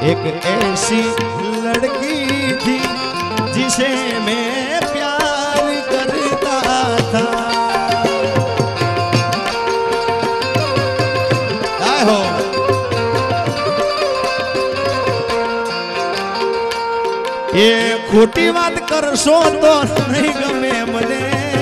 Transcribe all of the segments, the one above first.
एक ऐसी लड़की थी जिसे मैं प्यार करता था। आए हो ये खोटी बात करशो तो नहीं गमे मने।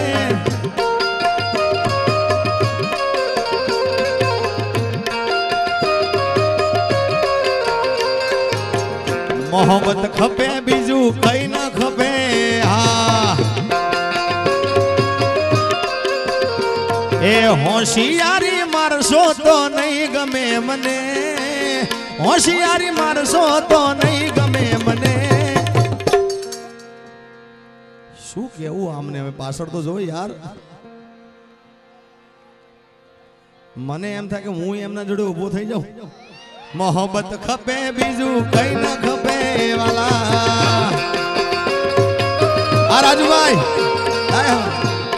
मोहब्बत खपे बीजू कई न खपे। हाँ ए होशियारी मारशो तो नहीं गमे मने। होशियारी मारशो तो नहीं गमे मने। शू केवू आमने हमें पाछળ तो जो यार मने एम था कि हूँ एमना जोड़े उभो थई जाऊं। मोहब्बत खपे बीजू कई न खपे वाला। आ राजू भाई आए हो।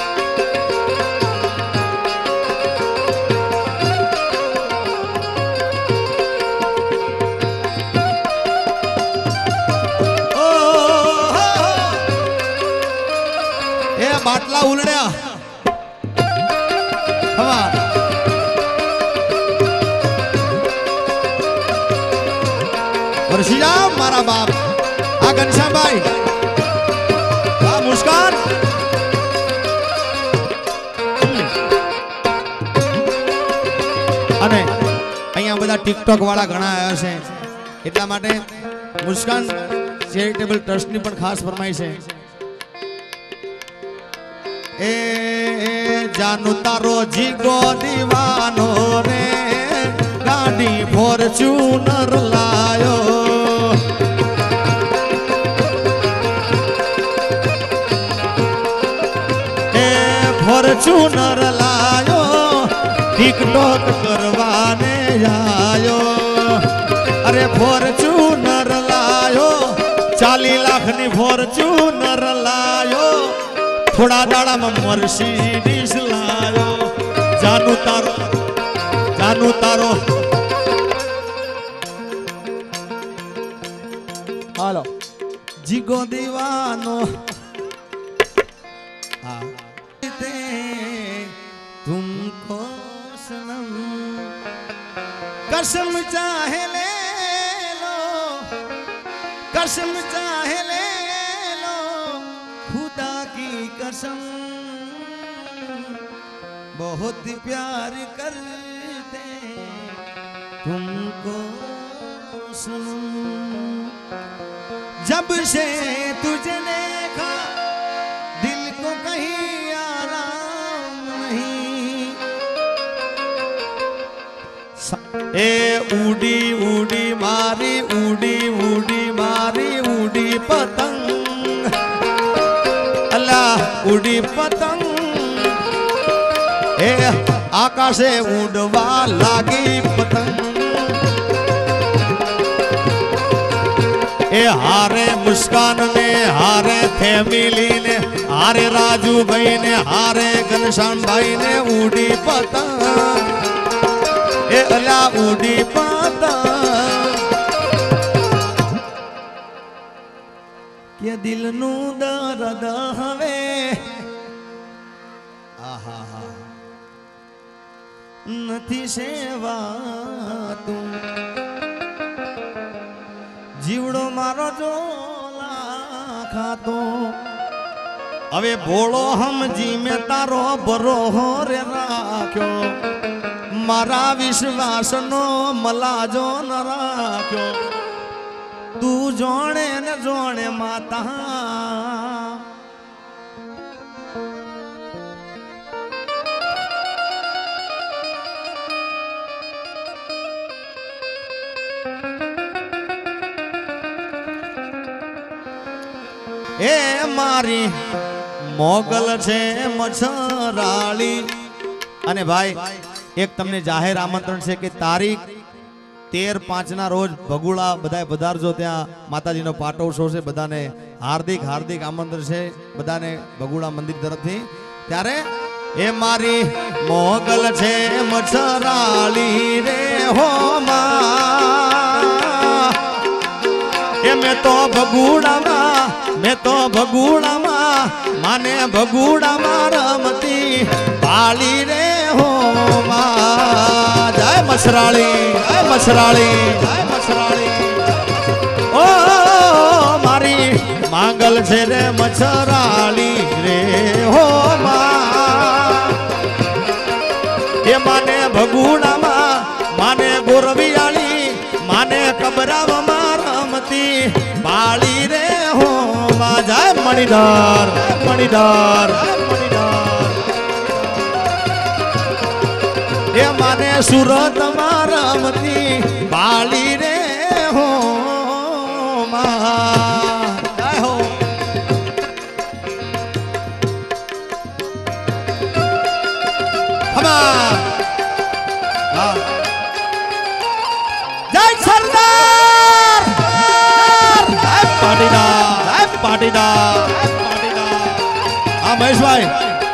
ए बाटला उलड़्या हवा श्रीराम मारा बाप आ घनश्याम भाई आ मुस्कान अने अहींया बधा टिकटॉक वाला घणा आया छे એટલા માટે મુસ્કાન ચેરિટેબલ ટ્રસ્ટની પણ ખાસ ફરમાઈશ છે। ए जानू तारो जीगो दीवानो रे गाड़ी फॉर्च्यूनर लायो। ए फॉर्च्यूनर लायो टिकटॉक करवाने आयो। अरे फॉर्च्यूनर लायो 40 लाख नी फॉर्च्यूनर लायो। थोड़ा दाड़ा में मर्सिडीज लायो। जानू तारो हालो जीगो दीवानो तुमको सनम कसम चाहे ले लो। कसम चाहे ले लो खुदा की कसम। बहुत प्यार करते तुमको सनम। जब से तुझे देखा दिल को कहीं आराम नहीं। ए उड़ी उड़ी मारी उड़ी उड़ी मारी उड़ी पतंग। अल्लाह उड़ी पतंग ए आकाशे उड़वा लागी पतंग। ए हारे मुस्कान ने हारे फैमिली ने हारे राजू भाई ने हारे घनश्याम भाई ने उड़ी पतंग। ए अला उड़ी पतंग के दिल नू दर्द हवे। आहा नथी सेवा तू जीवड़ो मारो जोला खातो। अवे भोलो हम जी में तारो बरोहो रे राख्यो। मारा विश्वास नो मलाजो न राख्यो। तू जोणे न जोणे माता। ए मारी मोगल छे मछराली। अने भाई एक तमने जाहिर आमंत्रण छे कि तारीख 13/5 ना रोज भगुड़ा बधाए पधारजो। त्या माताजी नो पाटोत्सव छे। बधाने हार्दिक हार्दिक आमंत्रण छे बधाने भगुड़ा मंदिर तरफथी। त्यारे ए मारी मोगल छे मछराली रे हो मा। એ મેં તો ભગુડામાં માને ભગુડામાં રમતી બાળી રે હો માં જય મસરાળી જય મસરાળી જય મસરાળી ઓ મારી માંગલ છે રે મસરાળી રે હો માં એ માને ભગુડામાં માને ગોરવિયાળી માને કબરાવમાં રમતી બાળી રે હો માં જય મણિધર મણિધર એ માને સુરતમાં રમતી બાળી રે હો માં જય હો જય સરદાર જય પાટીદાર હા મહેશભાઈ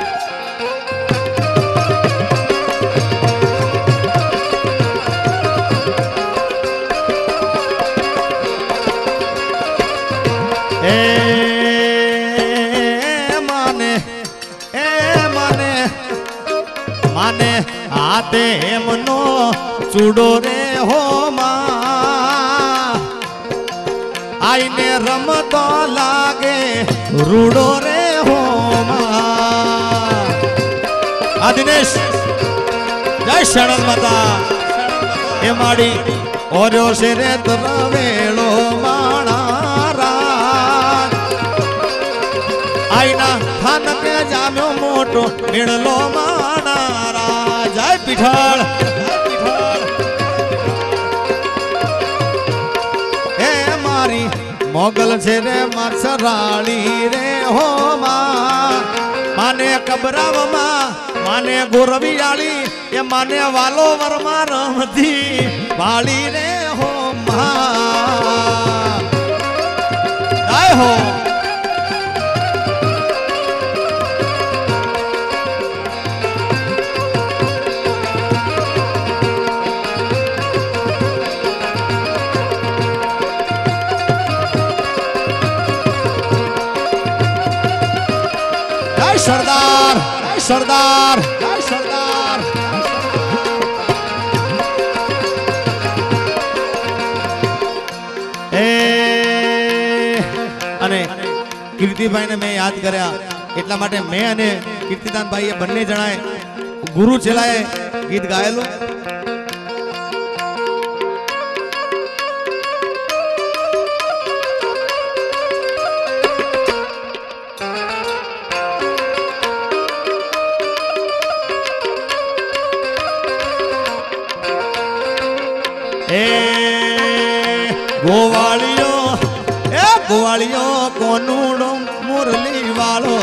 માને હાથે એમનો ચૂડો રે હો માં આઈને રમતો લાગે રૂડો રે હો માં આ દિનેશ જય શરદ માતા એ માડી ઓર્યો છે રે તરવેળો માણારા આઈના થાનકે જામ્યો મોટો મેળલો માણારા જય પીઠળ એ મારી મોગલ છે રે મસરાળી રે હો માં માને કબરાવમાં માને ગોરવિયાળી એ માને વાલો વરમાં રમતી વાળી રે હો માં જય હો सरदार सरदार सरदार અને કીર્તિભાઈ ને મેં યાદ કર્યા એટલા માટે મેં અને કીર્તિદાનભાઈ એ બંને જણાએ ગુરુ ચેલાએ ગીત ગાયેલું ગોવાળિયો કોનુડો મુરલી વાળો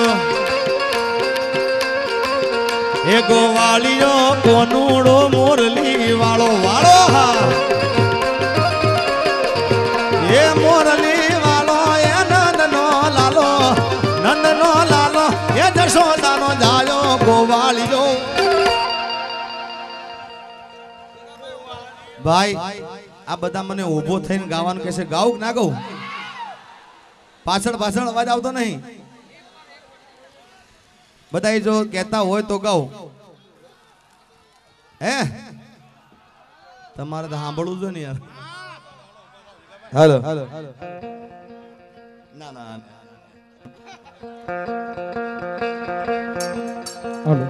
એ ગોવાળિયો કોનુડો મુરલી વાળો વાળો હા એ મુરલી વાળો એ નંદનો લાલો એ જશોદાનો જાયો ગોવાળિયો ભાઈ આ બધા મને ઊભો થઈને ગાવાનું કહેશે ગાવું કે ના ગાવું પાછળ પાછળ અવાજ આવતો નહીં બધા જો કહેતા હોય તો ગાઓ હે તમારે તો સાંભળવું જો ને યાર હાલો હાલો ના ના હાલો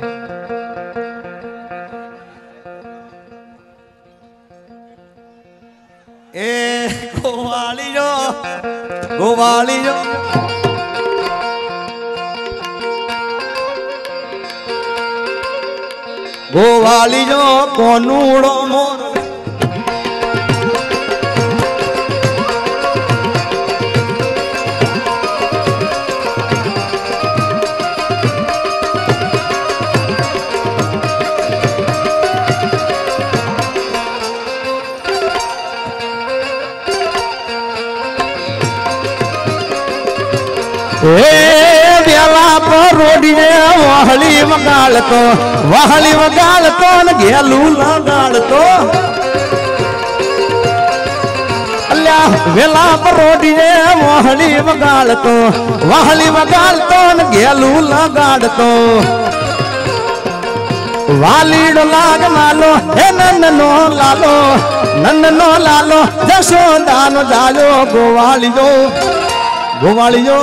એ ગોવાળિયો ગોવાળિયો ગોવાળિયો કોનુડો મોર વેલા પર રોડીને વહલી વગાડતો ને ઘેલું લગાડતો अल्या वेला बरोडीए वाहली वगाड़तो न गेलू लगाड़तो वालीडो लाग मालो हे नन्नो लालो जशोदानो जायो गोवालियो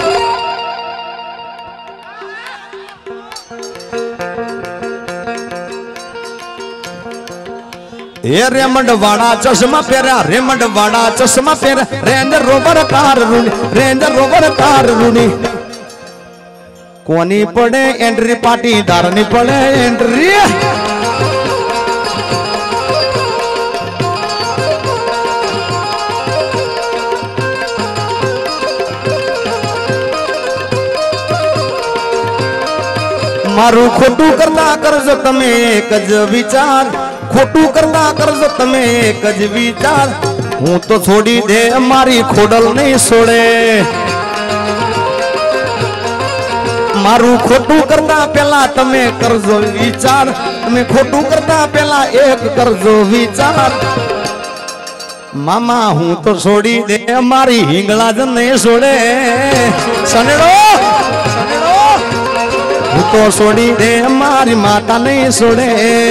ये रेमंड वाड़ा चश्मा पेरा रेमंड वाड़ा चश्मा पेरा रेंज रोवर कार रूनी कोनी पड़े एंट्री पार्टी दारनी पड़े एंट्री मारू खोटू करता करजो तमे एक ज विचार खोटू करता करजो तमे एक ज विचार हूँ तो छोड़ी दे मारी खोडल नहीं सोड़े मारू खोटू करता पेला तमे करजो विचार तमे खोटू करता पेला एक करजो विचार मामा हूँ तो छोड़ी दे मारी हिंगला जन नहीं सोड़े सनेड़ो हूँ तो छोड़ी दे मारी माता नहीं सोड़े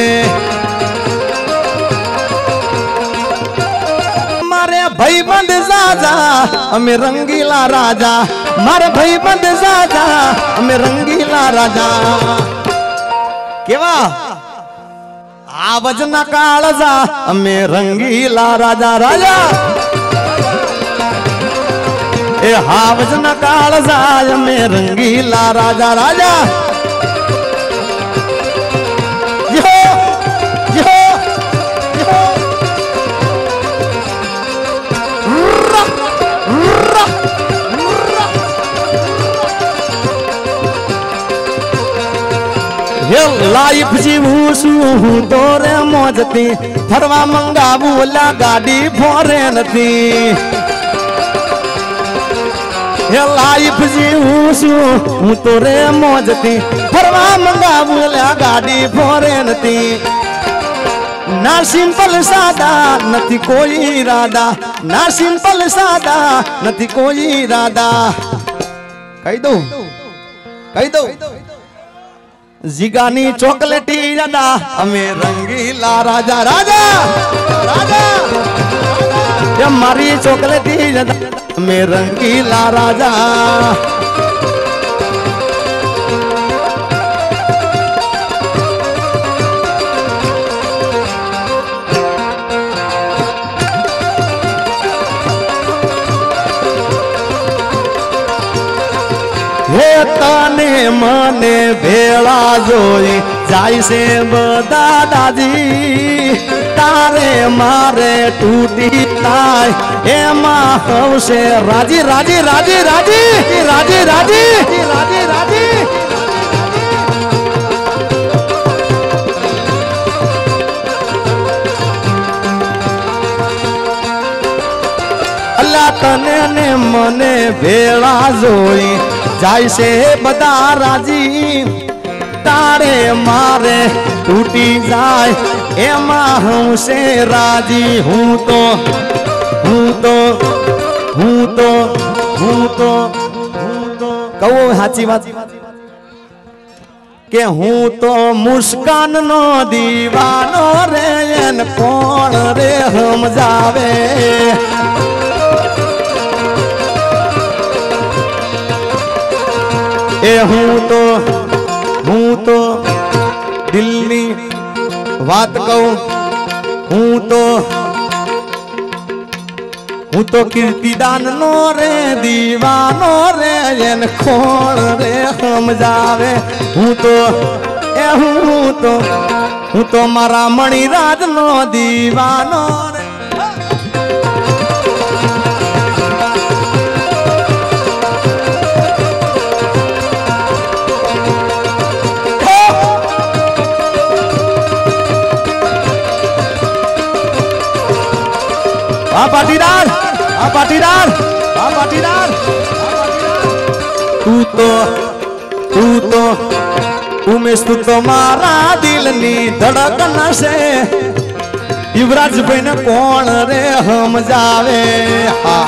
मारे भाई बंद जाजा हमें रंगीला राजा मारे भाई बंद जाजा हमें रंगीला राजा केवा आवाज ना काळजा हमें रंगीला राजा राजा ए आवाज ना काळजा हमें रंगीला राजा राजा लाइफ जीवू तोरे मौजती फरवा मंगावू ला गाड़ी फोरे नती लाइफ जीवू तोरे मौजती फरवा मंगावू ला गाड़ी फोरे नती ना सिंपल सादा नती कोई इरादा ना सिंपल सादा नती कोई इरादा कही दो जिगानी चॉकलेटी राजा हमें रंगीला राजा राजा राजा ये मारी चॉकलेटी राजा हमें रंगीला राजा हे ताने माने भेड़ा जोई जाई से दादाजी तारे मारे टूटी ताई हे माँ से राजी राजी राजी राजी राजी राजी राजी राजी अल्लाह तने ने मने भेड़ा जोई जाय से बदा राजी तारे मारे टूटी जाए एमा हूँ से राजी हूँ तो कहो हाची बात के हूँ तो मुस्कान नो दीवानो रे एन कौन रे हम जावे ए हूँ तो दिल्ली बात कहूँ हूँ तो कीर्तिदान नो रे दीवानो रे एन खोण रे हम जावे हूँ तो मारा मणिराज नो दीवानो रे पाटीदार उमेश तू तो मारा दिल नी धड़कन से युवराज भाई ने कौन रे हम जावे हाँ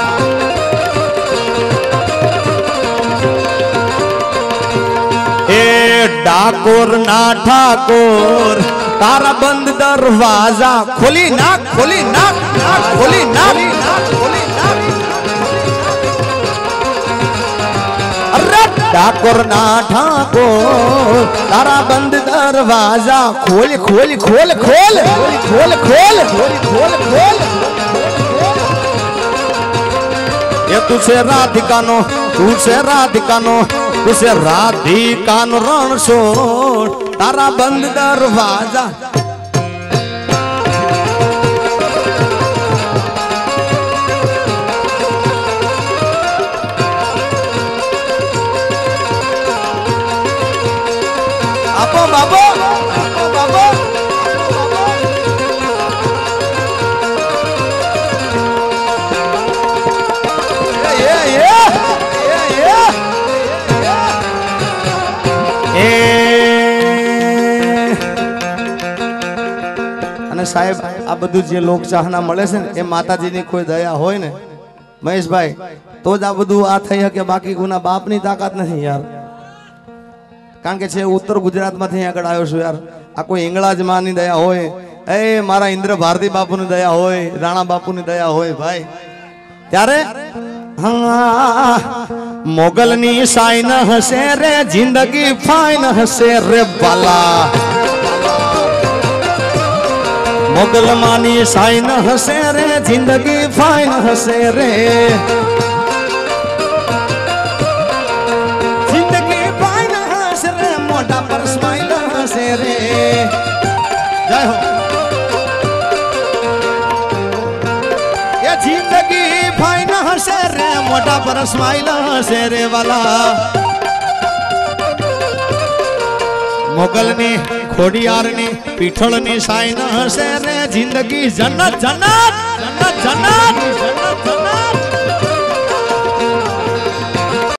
डाकोर ना ठाकोर तारा बंद दरवाजा खोली ना खोली ना खोली ना खोली ना अरे डाकोर ना ठाकोर तारा बंद दरवाजा खोल खोल खोल खोल खोल खोल खोल खोल ये तुझे राधिकानो तुझे राधिकानो तुझे राधिकानो रण छोड़ तारा बंद दरवाजा आपो बाबो आपो बाबो साहेब आ बधु जे लोक चाहना मळे छे ने ए माताजी नी कोई दया होय ने महेश भाई तो ज आ बधु आ थई हके बाकी गुना बाप नी ताकत नहीं यार कारण के छे उत्तर गुजरात मांथी આગળ આવ્યો છું यार आ कोई इंगळाज मां नी दया होय ए मारा इंद्र भारती बापू नी दया होय राणा बापू नी दया होय भाई त्यारे मोगल नी साइन हसे रे जिंदगी फाइन हसे रे बाला मोगल मानी साइन हसे रे जिंदगी फाइन हसे रे जिंदगी फाइन हसे रे मोटा पर स्माइल हसे रे जय हो ये जिंदगी फाइन हसे रे मोटा पर स्माइल हसे रे वाला मोगलनी खोडियारनी पीठोळनी साइन हसे रे जिंदगी जन्नत जन्नत जन्नत जन्नत